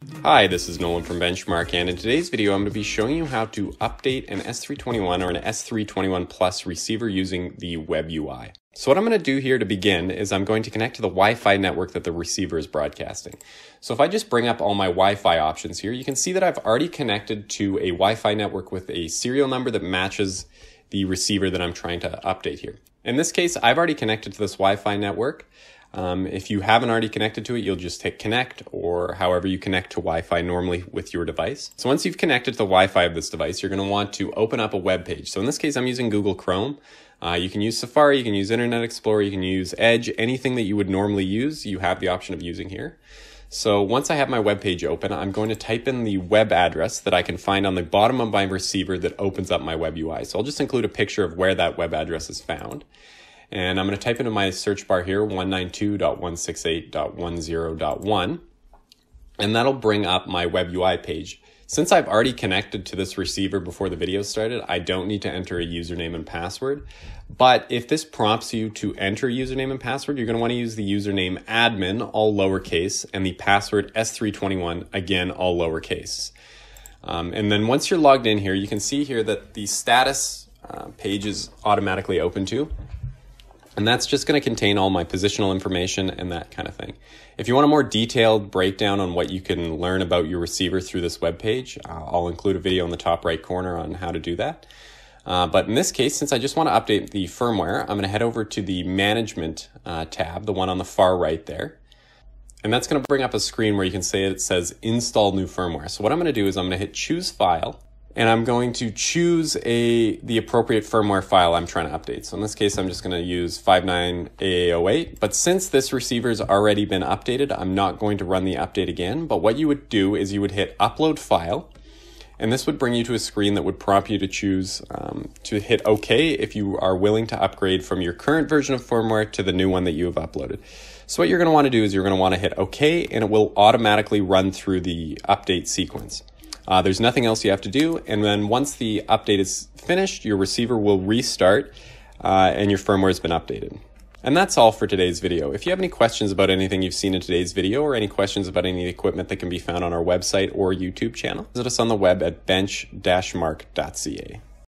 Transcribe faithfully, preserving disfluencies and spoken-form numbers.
Hi, this is Nolan from Bench-Mark, and in today's video I'm going to be showing you how to update an S three twenty-one or an S three twenty-one Plus receiver using the web U I. So what I'm going to do here to begin is I'm going to connect to the Wi-Fi network that the receiver is broadcasting. So if I just bring up all my Wi-Fi options here, you can see that I've already connected to a Wi-Fi network with a serial number that matches the receiver that I'm trying to update here. In this case, I've already connected to this Wi-Fi network. Um, if you haven't already connected to it, you'll just hit connect, or however you connect to Wi-Fi normally with your device. So once you've connected to the Wi-Fi of this device, you're going to want to open up a web page. So in this case, I'm using Google Chrome. Uh, you can use Safari, you can use Internet Explorer, you can use Edge, anything that you would normally use, you have the option of using here. So once I have my web page open, I'm going to type in the web address that I can find on the bottom of my receiver that opens up my web U I. So I'll just include a picture of where that web address is found. And I'm going to type into my search bar here, one ninety-two dot one sixty-eight dot ten dot one, and that'll bring up my web U I page. Since I've already connected to this receiver before the video started, I don't need to enter a username and password. But if this prompts you to enter a username and password, you're going to want to use the username admin, all lowercase, and the password S three twenty-one, again, all lowercase. Um, and then once you're logged in here, you can see here that the status uh, page is automatically open to. And that's just going to contain all my positional information and that kind of thing. If you want a more detailed breakdown on what you can learn about your receiver through this web page, uh, I'll include a video in the top right corner on how to do that. Uh, but in this case, since I just want to update the firmware, I'm going to head over to the Management uh, tab, the one on the far right there. And that's going to bring up a screen where you can say it says Install New Firmware. So what I'm going to do is I'm going to hit Choose File. And I'm going to choose a the appropriate firmware file I'm trying to update. So in this case, I'm just going to use five nine A A zero eight. But since this receiver's already been updated, I'm not going to run the update again. But what you would do is you would hit Upload File. And this would bring you to a screen that would prompt you to choose um, to hit OK if you are willing to upgrade from your current version of firmware to the new one that you have uploaded. So what you're going to want to do is you're going to want to hit OK, and it will automatically run through the update sequence. Uh, there's nothing else you have to do, and then once the update is finished, your receiver will restart uh, and your firmware has been updated. And that's all for today's video. If you have any questions about anything you've seen in today's video, or any questions about any equipment that can be found on our website or YouTube channel, visit us on the web at bench dash mark dot C A.